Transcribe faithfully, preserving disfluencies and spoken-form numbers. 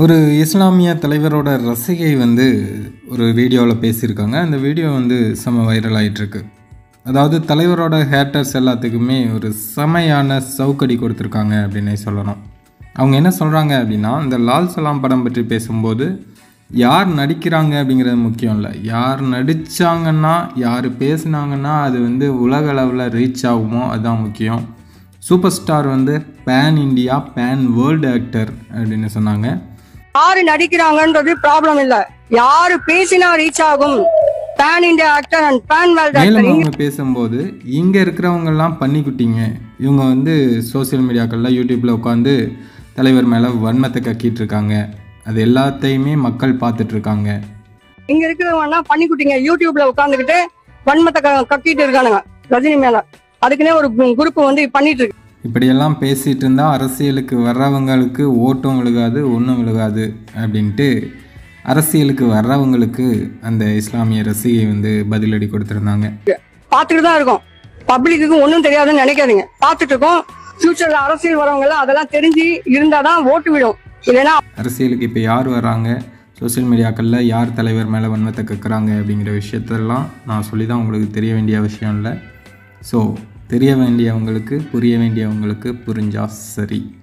ஒரு இஸ்லாமிய தலைவரோட ரசிகை வந்து ஒரு வீடியோவில் பேசியிருக்காங்க. அந்த வீடியோ வந்து செம வைரல் ஆகிட்டுருக்கு. அதாவது தலைவரோட ஹேட்டர்ஸ் எல்லாத்துக்குமே ஒரு செமையான சவுக்கடி கொடுத்துருக்காங்க அப்படின்னே சொல்லணும். அவங்க என்ன சொல்கிறாங்க அப்படின்னா, இந்த லால் சலாம் படம் பற்றி பேசும்போது யார் நடிக்கிறாங்க அப்படிங்கிறது முக்கியம் இல்லை, யார் நடித்தாங்கன்னா யார் பேசுனாங்கன்னா அது வந்து உலக அளவில் ரீச் ஆகுமோ அதுதான் முக்கியம். சூப்பர் ஸ்டார் வந்து pan India pan world actor அப்படின்னு சொன்னாங்க. யாரு நடிக்கிறாங்கன்றது ப்ராப்ளம் இல்ல, யாரு பேசினா ரீச் ஆகும். Pan India actor and pan world actor. மேலும் அவங்க பேசும்போது இங்க இருக்கிறவங்க எல்லாம் பண்ணிக்கிட்டீங்க, இவங்க வந்து சோசியல் மீடியாக்கள்ல யூடியூப்ல உட்காந்து தலைவர் மேல வன்மத்தை கக்கிட்டு இருக்காங்க, அது எல்லாத்தையுமே மக்கள் பார்த்துட்டு இருக்காங்க. இங்க இருக்கிறவங்க பண்ணிக்கிட்டீங்க, யூடியூப்ல உட்காந்துக்கிட்டு வன்மத்தை கக்கிட்டு இருக்கானுங்க ரஜினி மேல. அதுக்குன்னே ஒரு குரூப் வந்து பண்ணிட்டு இருக்கு. இப்படியெல்லாம் பேசிகிட்டு இருந்தால் அரசியலுக்கு வர்றவங்களுக்கு ஓட்டும் விழுகாது ஒன்றும் விழுகாது அப்படின்ட்டு அரசியலுக்கு வர்றவங்களுக்கு அந்த இஸ்லாமிய ரசிகை வந்து பதிலடி கொடுத்துருந்தாங்க. பார்த்துட்டு தான் இருக்கோம், பப்ளிக்கு ஒன்றும் தெரியாதுன்னு நினைக்காதீங்க. பார்த்துட்டு இருக்கோம். ஃபியூச்சர்ல அரசியல் வரவங்க எல்லாம் அதெல்லாம் தெரிஞ்சு இருந்தாதான் ஓட்டு விடும். இல்லைன்னா அரசியலுக்கு இப்போ யார் வர்றாங்க, சோசியல் மீடியாக்களில் யார் தலைவர் மேலே வன்மத்தை கக்குறாங்க அப்படிங்கிற விஷயத்தெல்லாம் நான் சொல்லி தான் உங்களுக்கு தெரிய வேண்டிய விஷயம் இல்லை. ஸோ தெரிய வேண்டியவங்களுக்கு புரிய வேண்டியவங்களுக்கு புரிஞ்சா சரி.